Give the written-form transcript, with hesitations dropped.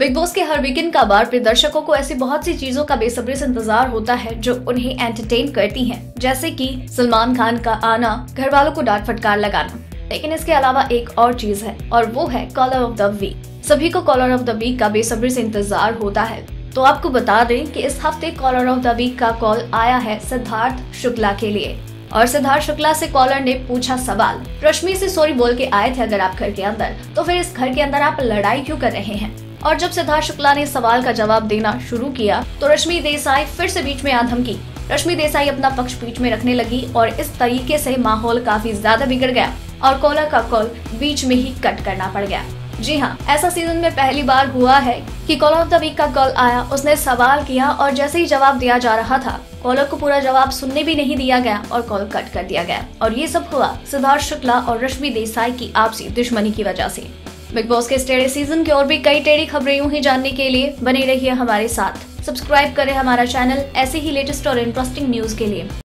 Big boss के हर weekend का बार पे दर्शकों को ऐसी बहुत सी चीजों का बेसब्री से इंतजार होता है जो उन्हें एंटरटेन करती हैं, जैसे कि सलमान खान का आना, घर वालों को डांट फटकार लगाना। लेकिन इसके अलावा एक और चीज है और वो है कॉलर ऑफ द वीक। सभी को कॉलर ऑफ द वीक का बेसब्री से इंतजार होता है। तो आपको बता दें कि इस हफ्ते कॉलर ऑफ द वीक का कॉल आया है सिद्धार्थ शुक्ला के लिए। और सिद्धार्थ शुक्ला से कॉलर ने पूछा सवाल, रश्मि से सॉरी बोल के आए थे अगर आप घर के अंदर, तो फिर इस घर के अंदर आप लड़ाई क्यों कर रहे हैं। और जब सिद्धार्थ शुक्ला ने सवाल का जवाब देना शुरू किया तो रश्मि देसाई फिर से बीच में आ धमकी। रश्मि देसाई अपना पक्ष बीच में रखने लगी और इस तरीके से माहौल काफी ज्यादा बिगड़ गया और कॉलर का कॉल बीच में ही कट करना पड़ गया। जी हाँ, ऐसा सीजन में पहली बार हुआ है कि कॉलर ऑफ द वीक का कॉल आया, उसने सवाल किया और जैसे ही जवाब दिया जा रहा था कॉलर को पूरा जवाब सुनने भी नहीं दिया गया और कॉल कट कर दिया गया। और ये सब हुआ सिद्धार्थ शुक्ला और रश्मि देसाई की आपसी दुश्मनी की वजह से। बिग बॉस के इस टेढ़े सीजन की और भी कई टेढ़ी खबरें यूं ही जानने के लिए बने रहिए हमारे साथ। सब्सक्राइब करें हमारा चैनल ऐसे ही लेटेस्ट और इंटरेस्टिंग न्यूज के लिए।